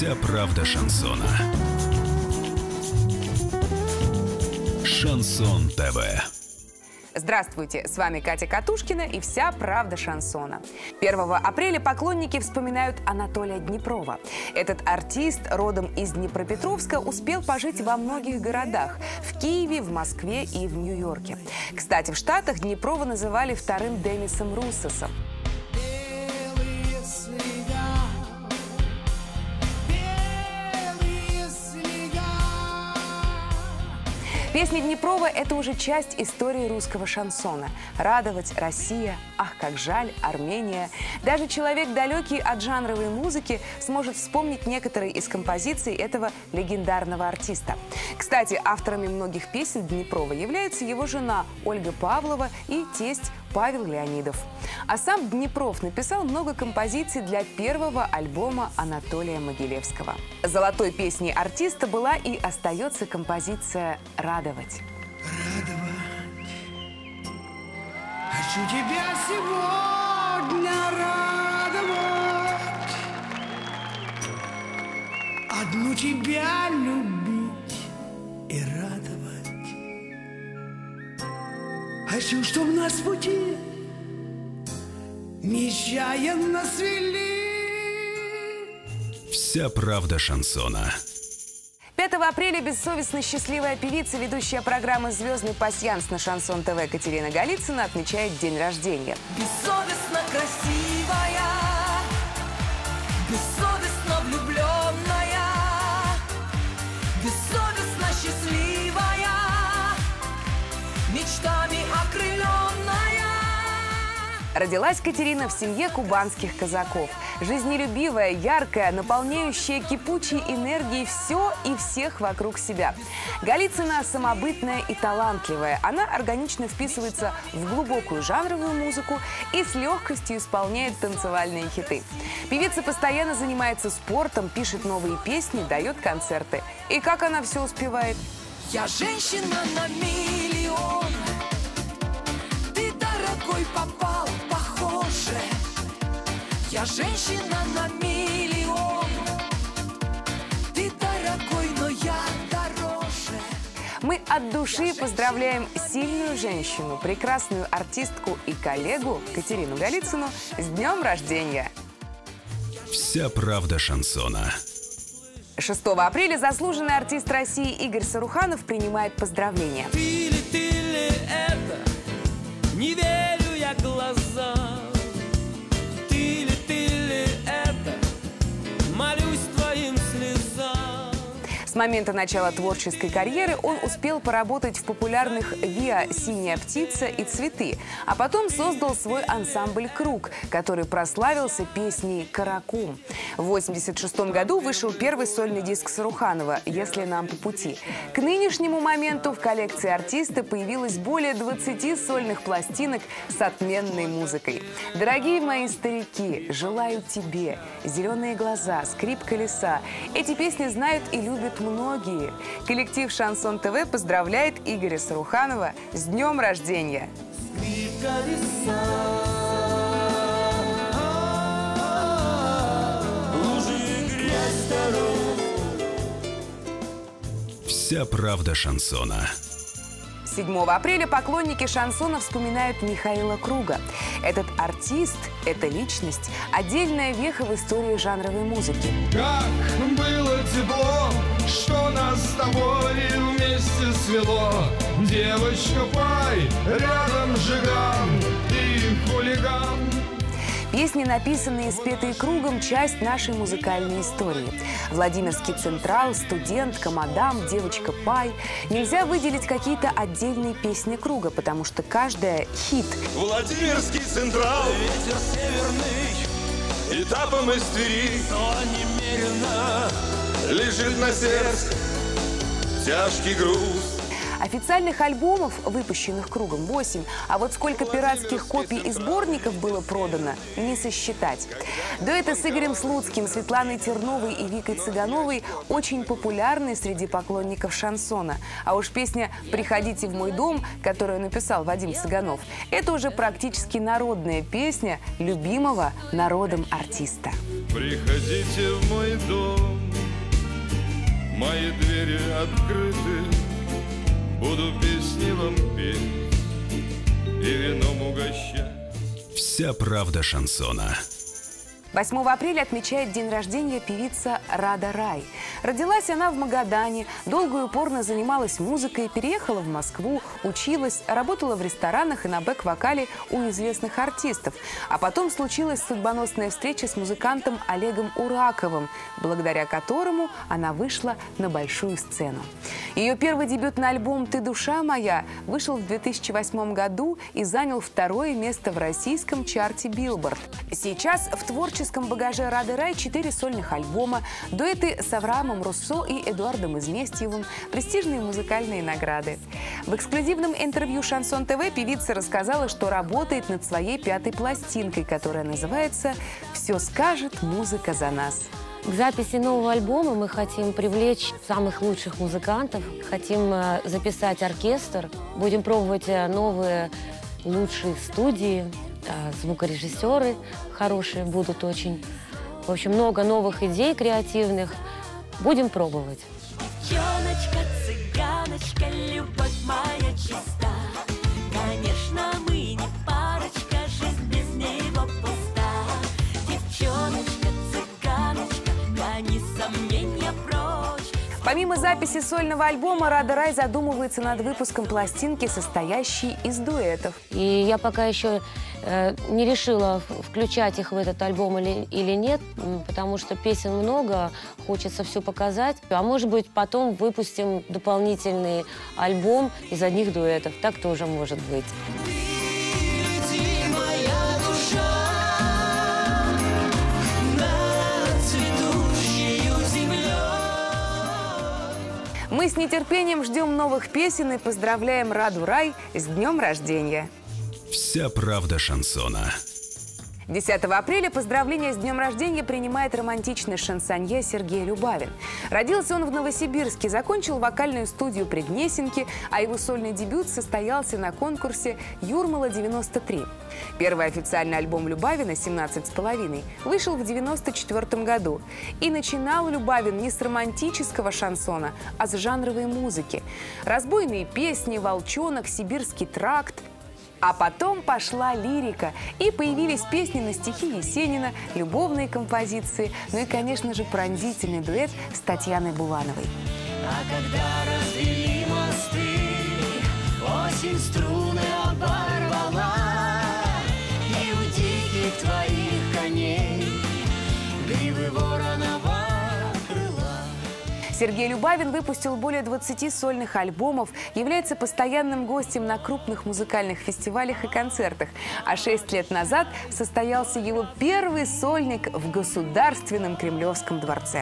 Вся правда шансона. Шансон ТВ. Здравствуйте, с вами Катя Катушкина и «Вся правда шансона». 1 апреля поклонники вспоминают Анатолия Днепрова. Этот артист, родом из Днепропетровска, успел пожить во многих городах – в Киеве, в Москве и в Нью-Йорке. Кстати, в Штатах Днепрова называли вторым Демисом Руссосом. Песни Днепрова – это уже часть истории русского шансона. «Радовать», «Россия», «Ах, как жаль», «Армения». Даже человек, далекий от жанровой музыки, сможет вспомнить некоторые из композиций этого легендарного артиста. Кстати, авторами многих песен Днепрова являются его жена Ольга Павлова и тесть Павел Леонидов. А сам Днепров написал много композиций для первого альбома Анатолия Могилевского. Золотой песней артиста была и остается композиция «Радовать». Радовать. Хочу тебя сегодня радовать. Одну тебя любить и радовать. Хочу, чтобы нас пути нечаянно свели. Вся правда шансона. 5 апреля бессовестно счастливая певица, ведущая программы «Звездный пасьянс» на Шансон ТВ Катерина Голицына отмечает день рождения. Бессовестно красивая, бессовестно влюбленная, бессовестно счастливая, мечтами окрыленная. Родилась Катерина в семье кубанских казаков. Жизнелюбивая, яркая, наполняющая кипучей энергией все и всех вокруг себя. Голицына самобытная и талантливая. Она органично вписывается в глубокую жанровую музыку и с легкостью исполняет танцевальные хиты. Певица постоянно занимается спортом, пишет новые песни, дает концерты. И как она все успевает? Я женщина на миллион, ты, дорогой, попал, похоже. Я женщина на миллион, ты, дорогой, но я дороже. Мы от души поздравляем сильную женщину, прекрасную артистку и коллегу Катерину Голицыну с днем рождения. Вся правда шансона. 6 апреля заслуженный артист России Игорь Саруханов принимает поздравления. Ты ли это? Не верю я глазам. Ты ли это? Молюсь твоим слезам. С момента начала творческой карьеры он успел поработать в популярных «ВИА», «Синяя птица» и «Цветы», а потом создал свой ансамбль «Круг», который прославился песней «Каракум». В 1986 году вышел первый сольный диск Саруханова «Если нам по пути». К нынешнему моменту в коллекции артиста появилось более 20 сольных пластинок с отменной музыкой. Дорогие мои старики, желаю тебе, зеленые глаза, скрип колеса. Эти песни знают и любят многие. Коллектив Шансон ТВ поздравляет Игоря Саруханова с днем рождения. Скрип колеса, лужи и грязь дорог. Вся правда шансона. 7 апреля поклонники шансона вспоминают Михаила Круга. Этот артист, эта личность – отдельная веха в истории жанровой музыки. Как было тепло, что нас с тобой вместе свело. Девочка, пой, рядом жиган и хулиган. Песни, написанные и спетые Кругом, часть нашей музыкальной истории. Владимирский Централ, Студентка, Мадам, Девочка Пай. Нельзя выделить какие-то отдельные песни Круга, потому что каждая – хит. Владимирский Централ, Ветер северный, этапом из Твери, но немерено. лежит на сердце тяжкий груз. Официальных альбомов, выпущенных Кругом, 8, а вот сколько пиратских копий и сборников было продано, не сосчитать. Дуэты с Игорем Слуцким, Светланой Терновой и Викой Цыгановой очень популярны среди поклонников шансона. А уж песня «Приходите в мой дом», которую написал Вадим Цыганов, это уже практически народная песня любимого народом артиста. Приходите в мой дом, мои двери открыты, буду песни вам петь и вином угощать. Вся правда шансона. 8 апреля отмечает день рождения певица Рада Рай. Родилась она в Магадане, долго и упорно занималась музыкой, переехала в Москву, училась, работала в ресторанах и на бэк-вокале у известных артистов. А потом случилась судьбоносная встреча с музыкантом Олегом Ураковым, благодаря которому она вышла на большую сцену. Ее первый дебютный альбом «Ты душа моя» вышел в 2008 году и занял 2-е место в российском чарте Billboard. Сейчас в творчестве В багаже Рады Рай 4 сольных альбома, дуэты с Авраамом Руссо и Эдуардом Изместьевым, престижные музыкальные награды. В эксклюзивном интервью «Шансон ТВ» певица рассказала, что работает над своей 5-й пластинкой, которая называется «Все скажет музыка за нас». К записи нового альбома мы хотим привлечь самых лучших музыкантов, хотим записать оркестр, будем пробовать новые лучшие студии, звукорежиссеры хорошие будут очень. В общем, много новых идей креативных. Будем пробовать. Девчоночка, цыганочка, любовь моя чиста. Конечно, мы не парочка, жизнь без него пуста. Девчоночка, цыганочка, гони сомнения прочь. Помимо записи сольного альбома, Рада Рай задумывается над выпуском пластинки, состоящей из дуэтов. И я пока еще не решила, включать их в этот альбом или нет, потому что песен много, хочется все показать. А может быть, потом выпустим дополнительный альбом из одних дуэтов. Так тоже может быть. Мы с нетерпением ждем новых песен и поздравляем Раду Рай с днем рождения. Вся правда шансона. 10 апреля поздравления с днем рождения принимает романтичный шансонье Сергей Любавин. Родился он в Новосибирске, закончил вокальную студию при Гнесинке, а его сольный дебют состоялся на конкурсе «Юрмала-93». Первый официальный альбом Любавина «17,5» вышел в 1994 году. И начинал Любавин не с романтического шансона, а с жанровой музыки. Разбойные песни, «Волчонок», «Сибирский тракт». А потом пошла лирика, и появились песни на стихи Есенина, любовные композиции, ну и, конечно же, пронзительный дуэт с Татьяной Булановой. А когда развели мосты, осень струны оборвала, и у диких твоих коней гривы вороного крыла. Сергей Любавин выпустил более 20 сольных альбомов, является постоянным гостем на крупных музыкальных фестивалях и концертах. А 6 лет назад состоялся его первый сольник в Государственном Кремлевском дворце.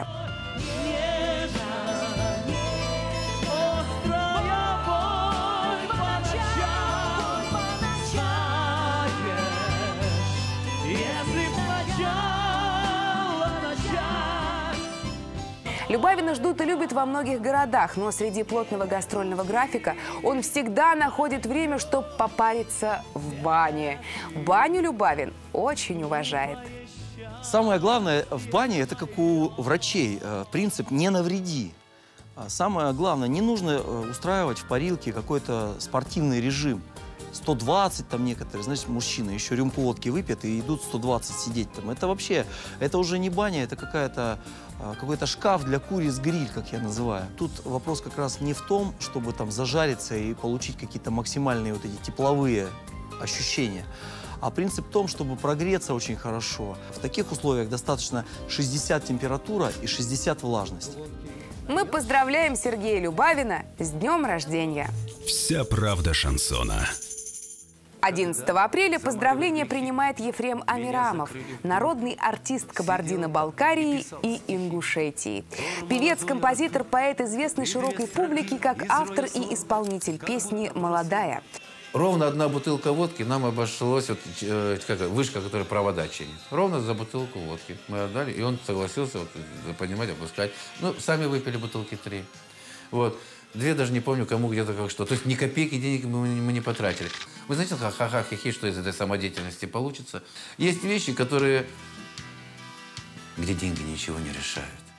Любавина ждут и любят во многих городах, но среди плотного гастрольного графика он всегда находит время, чтобы попариться в бане. Баню Любавин очень уважает. Самое главное в бане, это как у врачей, принцип «не навреди». Самое главное, не нужно устраивать в парилке какой-то спортивный режим. 120 там некоторые, значит, мужчины еще рюмку водки выпьют и идут 120 сидеть там. Это вообще, это уже не баня, это какой-то шкаф для куриц гриль, как я называю. Тут вопрос как раз не в том, чтобы там зажариться и получить какие-то максимальные вот эти тепловые ощущения, а принцип в том, чтобы прогреться очень хорошо. В таких условиях достаточно 60 температура и 60 влажность. Мы поздравляем Сергея Любавина с днем рождения. Вся правда шансона. 11 апреля поздравления принимает Ефрем Амирамов, народный артист Кабардино-Балкарии и Ингушетии. Певец, композитор, поэт, известный широкой публике как автор и исполнитель песни «Молодая». Ровно одна бутылка водки нам обошлось, вот, вышка, которая провода чинит. Ровно за бутылку водки мы отдали, и он согласился, вот, понимать, опускать. Ну, сами выпили бутылки 3. Вот. 2 даже не помню, кому где-то как что. То есть ни копейки денег мы не потратили. Вы знаете, ха-ха, хихи, что из этой самодеятельности получится? Есть вещи, где деньги ничего не решают.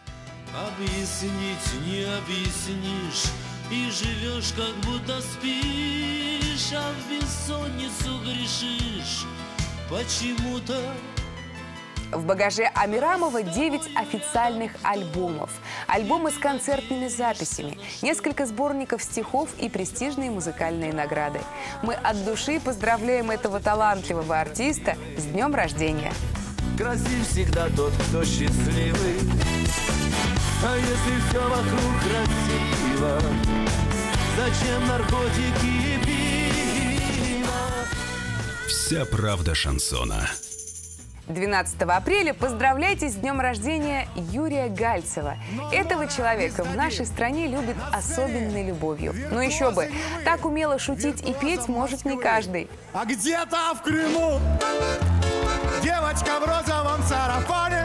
Объяснить не объяснишь, и живешь, как будто спишь, а в бессонницу грешишь почему-то. В багаже Амирамова 9 официальных альбомов. Альбомы с концертными записями, несколько сборников стихов и престижные музыкальные награды. Мы от души поздравляем этого талантливого артиста с днем рождения. Красив всегда тот, кто счастливый. А если все вокруг красиво, зачем наркотики и пиво? Вся правда шансона. 12 апреля поздравляйте с днем рождения Юрия Гальцева. Этого человека в нашей стране любят особенной любовью. Ну еще бы, так умело шутить и петь может не каждый. А где-то в Крыму девочка в розовом сарафане,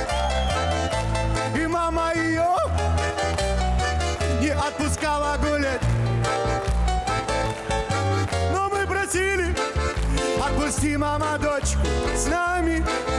и мама ее не отпускала гулять. Но мы просили: отпусти, мама, дочку с нами.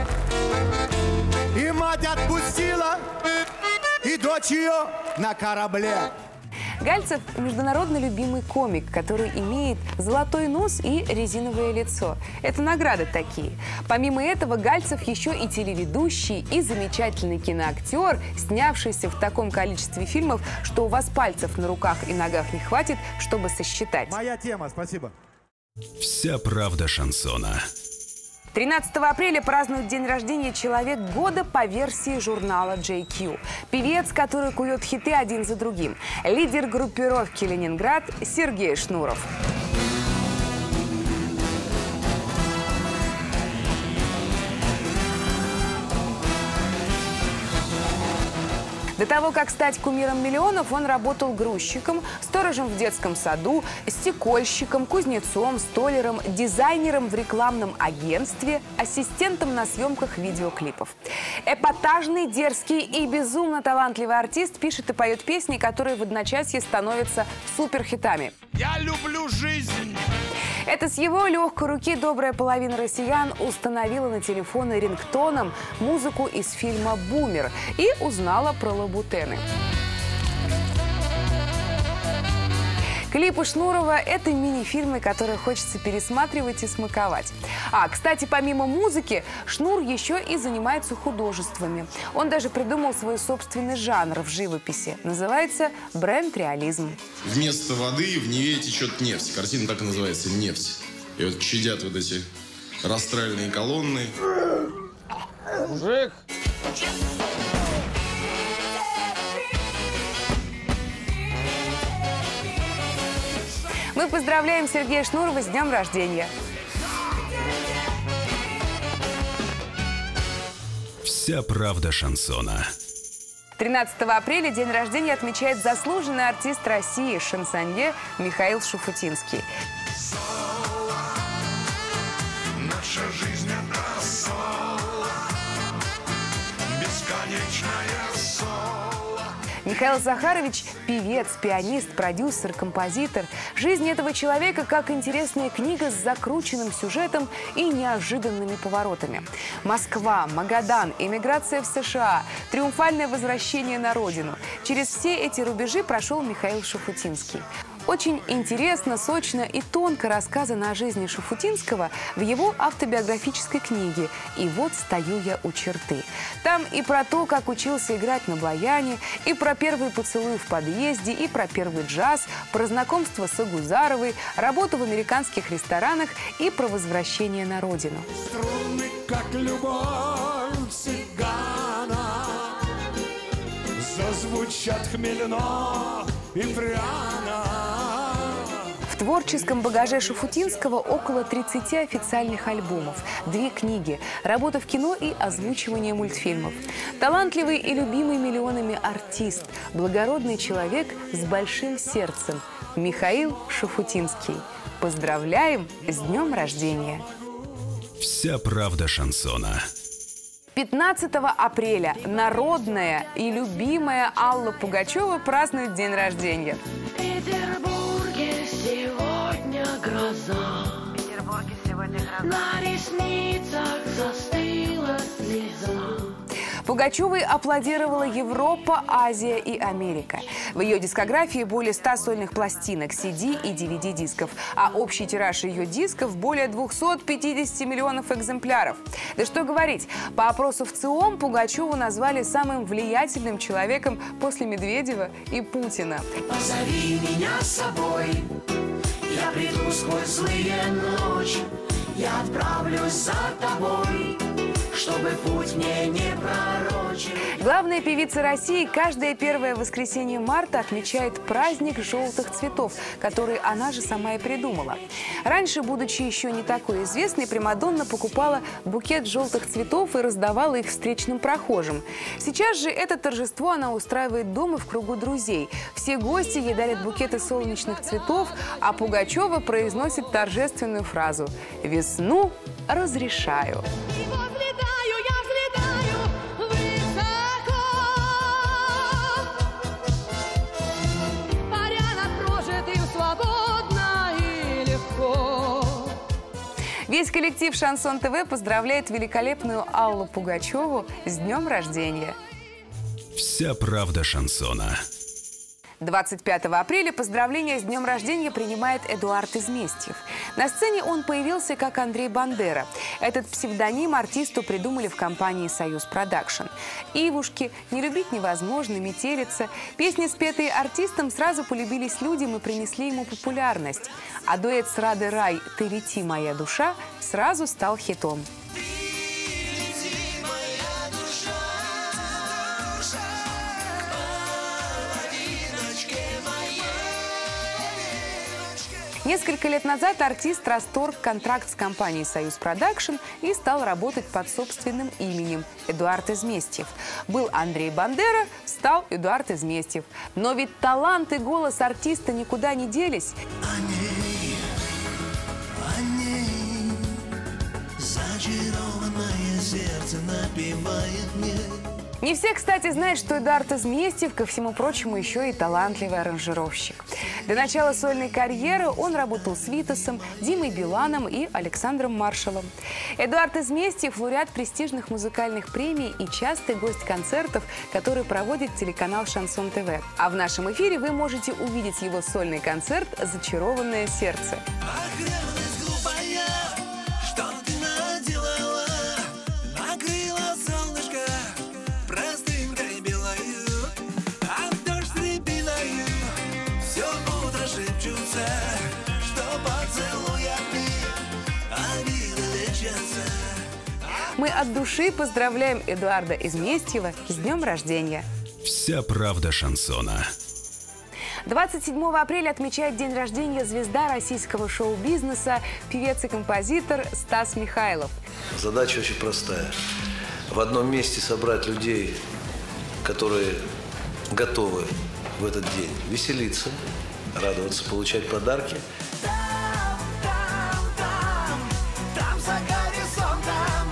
И мать отпустила, и дочь ее на корабле. Гальцев – международно любимый комик, который имеет золотой нос и резиновое лицо. Это награды такие. Помимо этого, Гальцев еще и телеведущий, и замечательный киноактер, снявшийся в таком количестве фильмов, что у вас пальцев на руках и ногах не хватит, чтобы сосчитать. Моя тема, спасибо. Вся правда шансона. 13 апреля празднует день рождения человек года по версии журнала JQ. Певец, который кует хиты один за другим. Лидер группировки «Ленинград» Сергей Шнуров. До того, как стать кумиром миллионов, он работал грузчиком, сторожем в детском саду, стекольщиком, кузнецом, столяром, дизайнером в рекламном агентстве, ассистентом на съемках видеоклипов. Эпатажный, дерзкий и безумно талантливый артист пишет и поет песни, которые в одночасье становятся суперхитами. Я люблю жизнь. Это с его легкой руки добрая половина россиян установила на телефоны рингтоном музыку из фильма «Бумер» и узнала про лабутены. Клипы Шнурова – это мини-фильмы, которые хочется пересматривать и смаковать. А, кстати, помимо музыки, Шнур еще и занимается художествами. Он даже придумал свой собственный жанр в живописи. Называется бренд-реализм. Вместо воды в Неве течет нефть. Картина так и называется «Нефть». И вот щадят вот эти растральные колонны. Мужик! Мы поздравляем Сергея Шнурова с днем рождения. Вся правда шансона. 13 апреля день рождения отмечает заслуженный артист России, шансонье Михаил Шуфутинский. Наша жизнь — это соло, бесконечное соло. Михаил Захарович – певец, пианист, продюсер, композитор. Жизнь этого человека как интересная книга с закрученным сюжетом и неожиданными поворотами. Москва, Магадан, эмиграция в США, триумфальное возвращение на родину. Через все эти рубежи прошел Михаил Шуфутинский. Очень интересно, сочно и тонко рассказано о жизни Шуфутинского в его автобиографической книге «И вот стою я у черты». Там и про то, как учился играть на баяне, и про первый поцелуй в подъезде, и про первый джаз, про знакомство с Агузаровой, работу в американских ресторанах и про возвращение на родину. Струны, как любовь цыгана, зазвучат хмельно и пряно. В творческом багаже Шуфутинского около 30 официальных альбомов, 2 книги, работа в кино и озвучивание мультфильмов. Талантливый и любимый миллионами артист, благородный человек с большим сердцем Михаил Шуфутинский. Поздравляем с днем рождения! Вся правда шансона. 15 апреля народная и любимая Алла Пугачева празднует день рождения. В Петербурге сегодня гроза. На ресницах застыла слеза. Пугачевой аплодировала Европа, Азия и Америка. В ее дискографии более 100 сольных пластинок, CD и DVD-дисков, а общий тираж ее дисков более 250 миллионов экземпляров. Да что говорить, по опросу в ЦИОМ Пугачеву назвали самым влиятельным человеком после Медведева и Путина. Позови меня с собой, я приду сквозь злые ночи, я отправлюсь за тобой, чтобы путь мне не пророчил. Главная певица России каждое первое воскресенье марта отмечает праздник желтых цветов, который она же сама и придумала. Раньше, будучи еще не такой известной, примадонна покупала букет желтых цветов и раздавала их встречным прохожим. Сейчас же это торжество она устраивает дома в кругу друзей. Все гости ей дарят букеты солнечных цветов, а Пугачева произносит торжественную фразу «Весну разрешаю». Весь коллектив «Шансон ТВ» поздравляет великолепную Аллу Пугачеву с днем рождения. Вся правда шансона. 25 апреля поздравления с днем рождения принимает Эдуард Изместьев. На сцене он появился как Андрей Бандера. Этот псевдоним артисту придумали в компании «Союз Продакшн». «Ивушки», «Не любить невозможно», «Метелица». Песни, спетые артистом, сразу полюбились людям и принесли ему популярность. А дуэт с Радой Рай «Ты лети, моя душа» сразу стал хитом. Несколько лет назад артист расторг контракт с компанией «Союз Продакшн» и стал работать под собственным именем – Эдуард Изместьев. Был Андрей Бандера, стал Эдуард Изместьев. Но ведь талант и голос артиста никуда не делись. Зачарованное сердце напевает мне. Не все, кстати, знают, что Эдуард Изместьев, ко всему прочему, еще и талантливый аранжировщик. До начала сольной карьеры он работал с Витасом, Димой Биланом и Александром Маршалом. Эдуард Изместьев – лауреат престижных музыкальных премий и частый гость концертов, которые проводит телеканал «Шансон ТВ». А в нашем эфире вы можете увидеть его сольный концерт «Зачарованное сердце». Мы от души поздравляем Эдуарда Изместьева с днем рождения. Вся правда шансона. 27 апреля отмечает день рождения звезда российского шоу-бизнеса, певец и композитор Стас Михайлов. Задача очень простая. В одном месте собрать людей, которые готовы в этот день веселиться, радоваться, получать подарки. Там за горизонтом.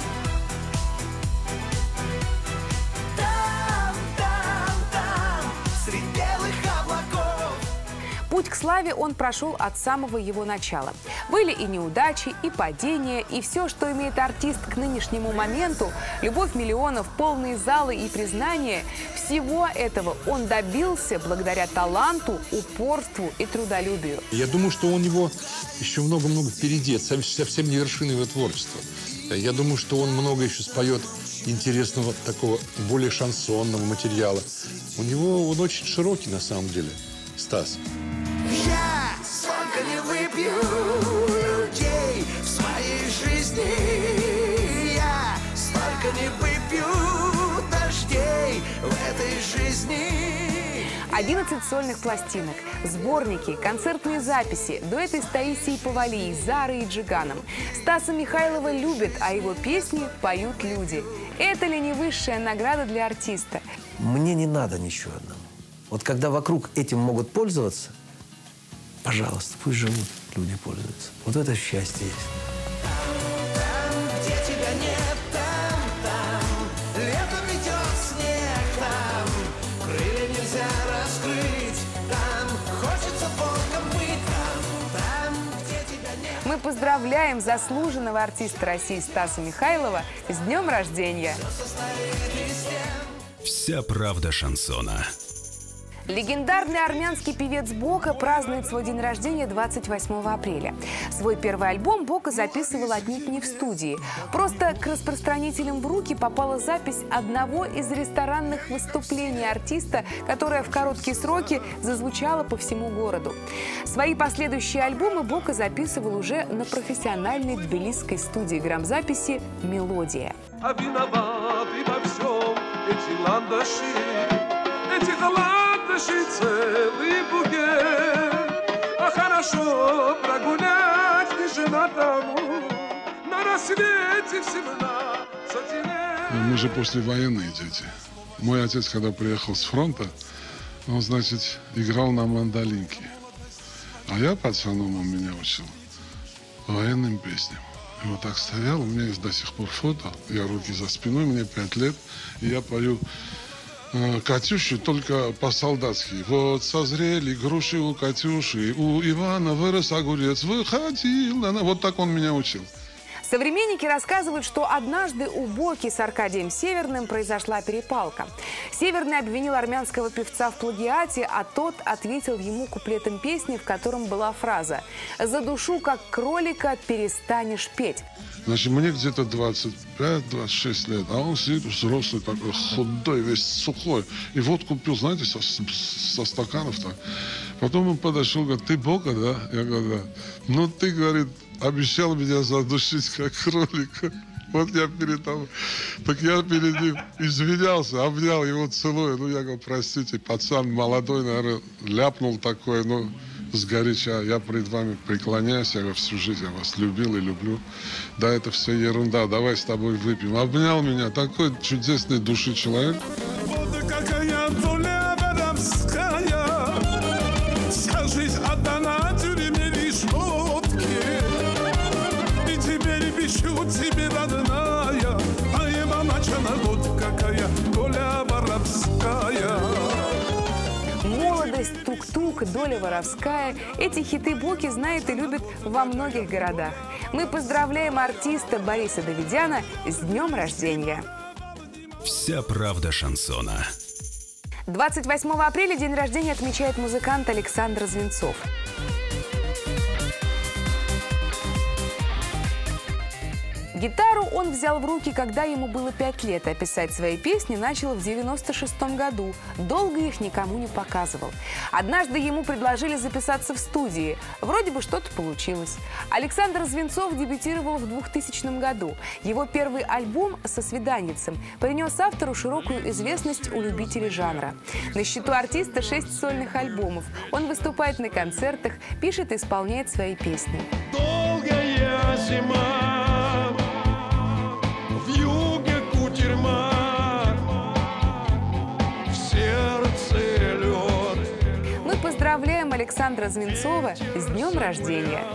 Там, среди белых облаков. Путь к славе он прошел от самого его начала. Были и неудачи, и падения, и все, что имеет артист к нынешнему моменту, любовь миллионов, полные залы и признание, всего этого он добился благодаря таланту, упорству и трудолюбию. Я думаю, что у него еще много-много впереди, это совсем не вершина его творчества. Я думаю, что он много еще споет интересного, такого более шансонного материала. Он очень широкий на самом деле, Стас. Я столько не выпью людей в своей жизни. Я столько не выпью дождей в этой жизни. 11 сольных пластинок, сборники, концертные записи, дуэты с Таисией Повалий, Зарой и Джиганом. Стаса Михайлова любят, а его песни поют люди. Это ли не высшая награда для артиста? Мне не надо ничего одного. Вот когда вокруг этим могут пользоваться, пожалуйста, пусть живут, люди пользуются. Вот это счастье есть. Там, где тебя нет, там, летом идет снег, там, крылья нельзя раскрыть, там, хочется волком быть, там, где тебя нет. Мы поздравляем поздравляем заслуженного артиста России Стаса Михайлова с днем рождения! Вся правда шансона. Легендарный армянский певец Бока празднует свой день рождения 28 апреля. Свой первый альбом Бока записывал отнюдь не в студии. Просто к распространителям в руки попала запись одного из ресторанных выступлений артиста, которое в короткие сроки зазвучало по всему городу. Свои последующие альбомы Бока записывал уже на профессиональной тбилисской студии грамзаписи «Мелодия». Целый букет, а хорошо прогулять не женатому на рассвете в 17 лет. Мы же послевоенные дети. Мой отец, когда приехал с фронта, он, значит, играл на мандолинке. А я пацаном, он меня учил военным песням. И вот так стоял, у меня есть до сих пор фото, я руки за спиной, мне 5 лет, и я пою Катюшу только по-солдатски. Вот созрели груши у Катюши, у Ивана вырос огурец, выходил. Вот так он меня учил. Современники рассказывают, что однажды у Боки с Аркадием Северным произошла перепалка. Северный обвинил армянского певца в плагиате, а тот ответил ему куплетом песни, в котором была фраза «За душу, как кролика, перестанешь петь». Значит, мне где-то 25-26 лет, а он сидит взрослый, такой худой, весь сухой. И водку пил, знаете, со стаканов так. Потом он подошел, говорит, ты Бока, да? Я говорю, да. Ну, ты, говорит, обещал меня задушить, как кролика. Вот я перед ним извинялся, обнял его, целую. Ну, я говорю, простите, пацан молодой, наверное, ляпнул такое, ну, сгоряча. Я пред вами преклоняюсь, я говорю, всю жизнь я вас любил и люблю. Да, это все ерунда, давай с тобой выпьем. Обнял меня, такой чудесной души человек. Вот какая доля воровская, скажись, отдана тюрьме лишь водки. И теперь пишу тебе, родная, а я мамачана, вот какая доля воровская. Молодость, тук-тук, доля воровская. Эти хиты Боки знает и любит во многих городах. Мы поздравляем артиста Бориса Давидяна с днем рождения. Вся правда шансона. 28 апреля день рождения отмечает музыкант Александр Звинцов. Гитару он взял в руки, когда ему было 5 лет, а писать свои песни начал в 96 году. Долго их никому не показывал. Однажды ему предложили записаться в студии. Вроде бы что-то получилось. Александр Звинцов дебютировал в 2000 году. Его первый альбом «Со свиданницем» принес автору широкую известность у любителей жанра. На счету артиста 6 сольных альбомов. Он выступает на концертах, пишет и исполняет свои песни. Долгая зима. Мы поздравляем Александра Звинцова с днем рождения.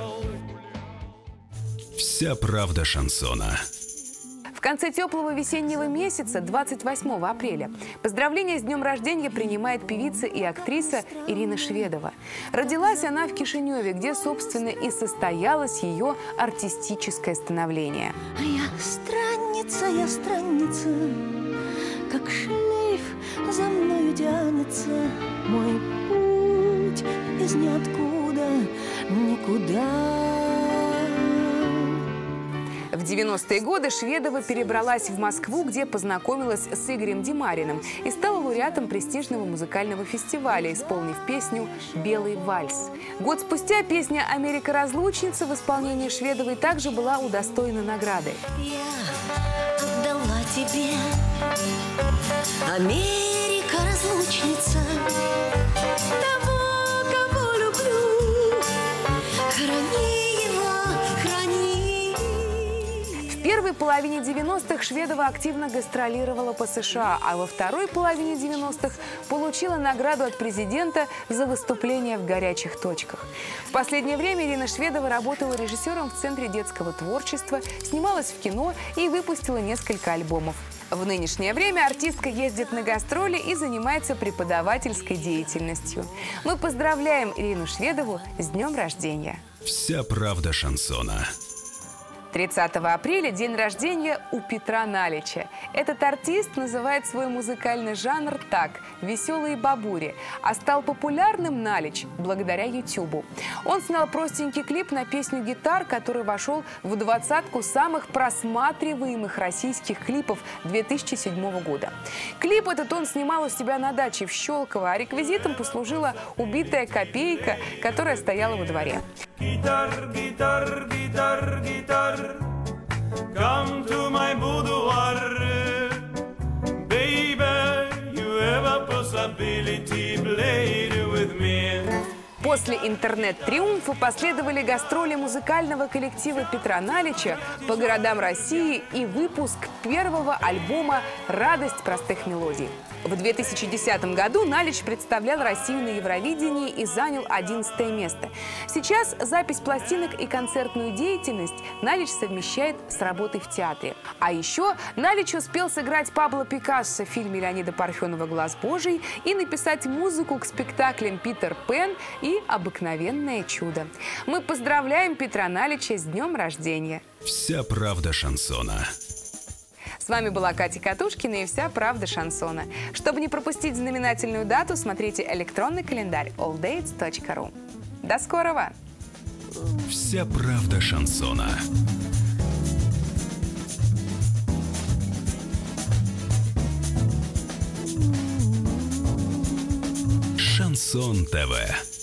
Вся правда шансона. В конце теплого весеннего месяца, 28 апреля, поздравления с днем рождения принимает певица и актриса Ирина Шведова. Родилась она в Кишиневе, где, собственно, и состоялось ее артистическое становление. Я странница, как шлейф за мною тянется мой путь из ниоткуда никуда. В 90-е годы Шведова перебралась в Москву, где познакомилась с Игорем Демариным и стала лауреатом престижного музыкального фестиваля, исполнив песню «Белый вальс». Год спустя песня «Америка-разлучница» в исполнении Шведовой также была удостоена награды. Я отдала тебе, Америка-разлучница, того, кого люблю, храни его, храни. В первой половине 90-х Шведова активно гастролировала по США, а во второй половине 90-х получила награду от президента за выступление в горячих точках. В последнее время Ирина Шведова работала режиссером в Центре детского творчества, снималась в кино и выпустила несколько альбомов. В нынешнее время артистка ездит на гастроли и занимается преподавательской деятельностью. Мы поздравляем Ирину Шведову с днем рождения. Вся правда шансона. 30 апреля день рождения у Петра Налича. Этот артист называет свой музыкальный жанр так – «веселые бабури», а стал популярным Налич благодаря Ютубу. Он снял простенький клип на песню «Гитар», который вошел в 20-ку самых просматриваемых российских клипов 2007 года. Клип этот он снимал у себя на даче в Щелково, а реквизитом послужила убитая копейка, которая стояла во дворе. Guitar, guitar, guitar, guitar, come to my boudoir. Baby, you have a possibility, play with me. После интернет-триумфа последовали гастроли музыкального коллектива Петра Налича по городам России и выпуск первого альбома «Радость простых мелодий». В 2010 году Налич представлял Россию на Евровидении и занял 11 место. Сейчас запись пластинок и концертную деятельность Налич совмещает с работой в театре. А еще Налич успел сыграть Пабло Пикассо в фильме Леонида Парфенова «Глаз Божий» и написать музыку к спектаклям «Питер Пен» и «Обыкновенное чудо». Мы поздравляем Петра Налича с днем рождения. Вся правда шансона. С вами была Катя Катушкина и «Вся правда шансона». Чтобы не пропустить знаменательную дату, смотрите электронный календарь alldates.ru. До скорого! Вся правда шансона. Шансон ТВ.